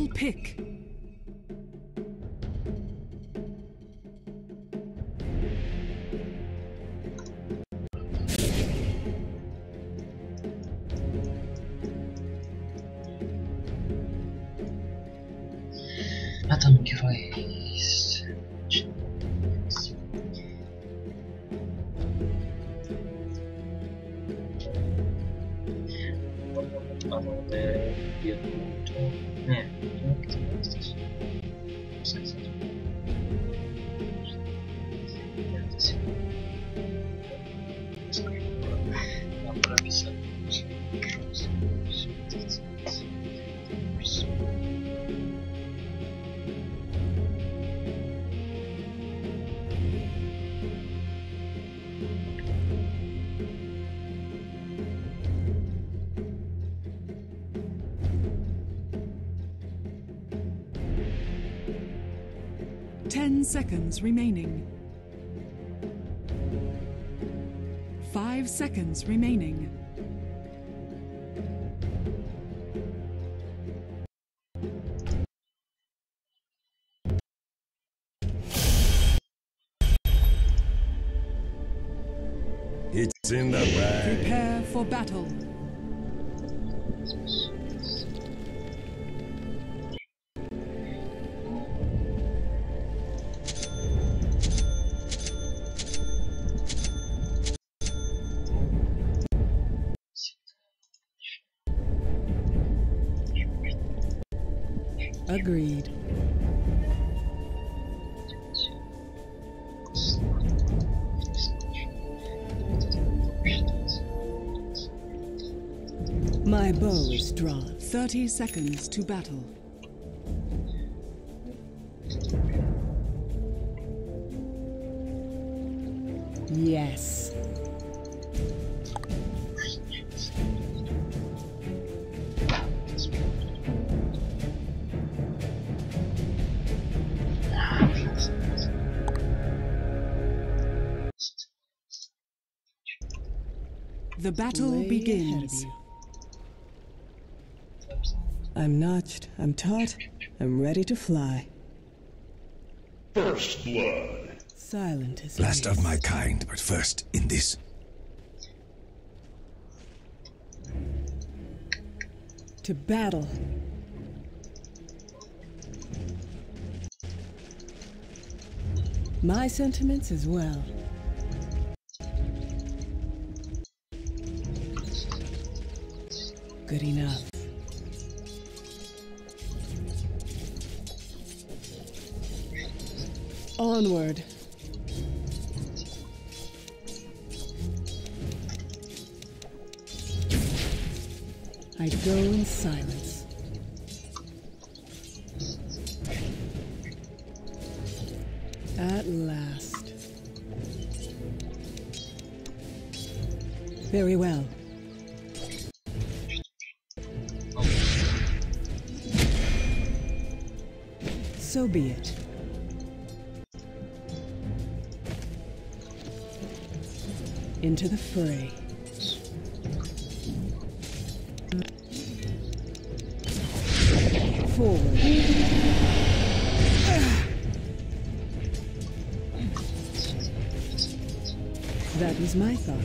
pick. Adam Grace. Nie, to jesteś. Mam prawie sobie. 10 seconds remaining. 5 seconds remaining. It's in the bag. Prepare for battle. Agreed. My bow is drawn. 30 seconds to battle. Yes. The battle begins. I'm notched, I'm taut, I'm ready to fly. First blood. Silent as Last of mist. my kind, but first in this. To battle. My sentiments as well. Good enough. Onward. I go in silence. At last. Very well. So be it. Into the fray. Forward. That was my thought.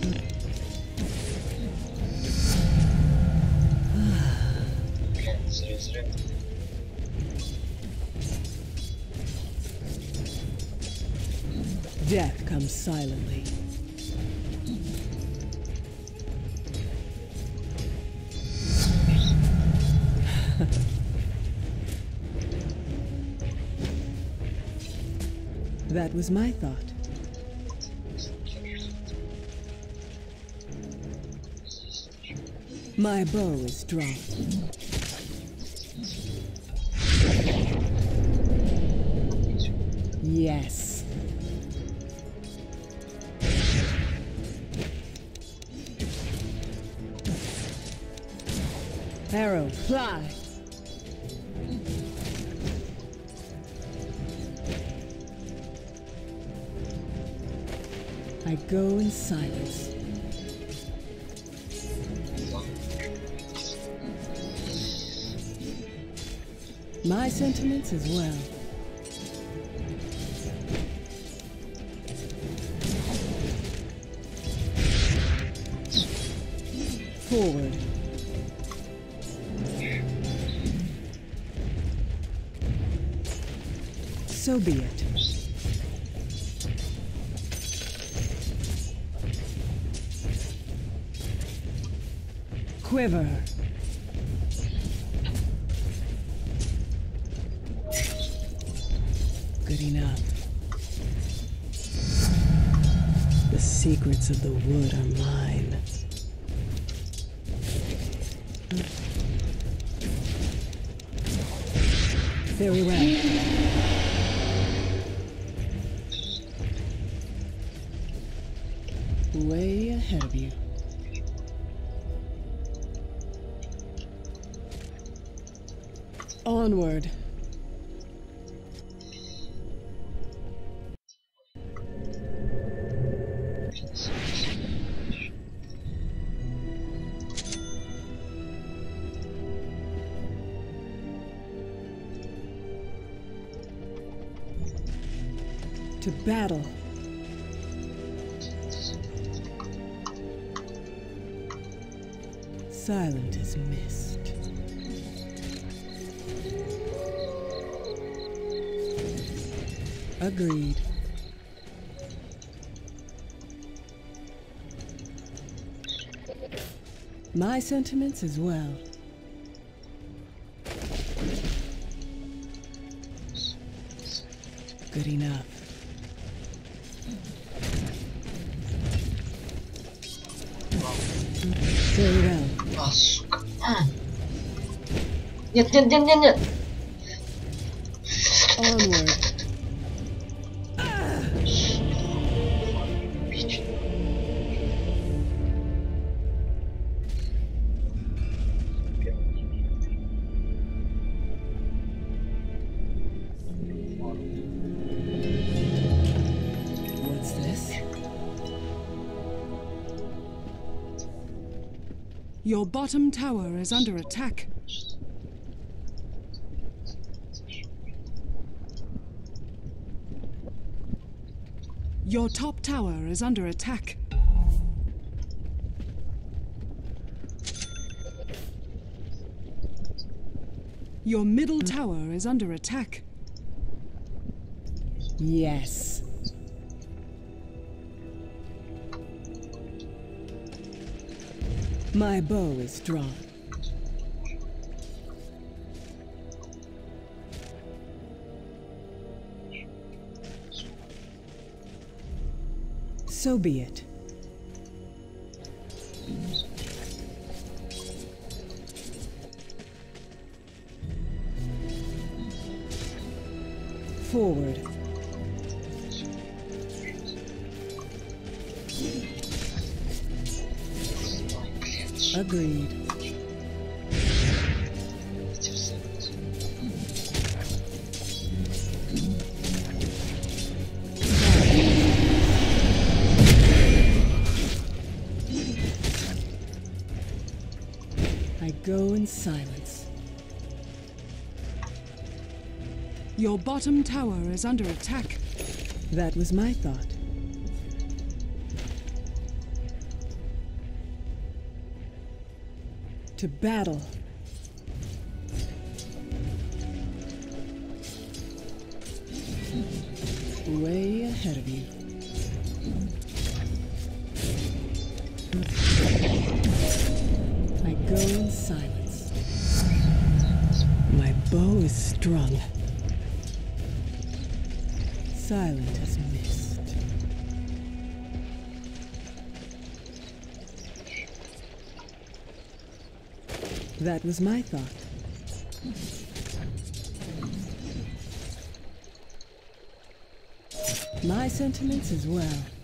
Death comes silently. That was my thought. My bow is drawn. Yes. Arrow, fly. I go in silence. My sentiments as well. Forward. So be it. Quiver. Good enough. The secrets of the wood are mine. Very well. Way ahead of you. Onward. To battle. Silent as mist. Agreed. My sentiments as well. Good enough. Very well. А, сука. Нет, нет, нет, нет, нет. Onward. What's this? Your bottom tower is under attack. Your top tower is under attack. Your middle tower is under attack. Yes. My bow is drawn. So be it. Forward. Agreed. I go in silence. Your bottom tower is under attack. That was my thought. To battle. Way ahead of you. I go in silence. My bow is strung. Silent as mist. That was my thought. My sentiments as well.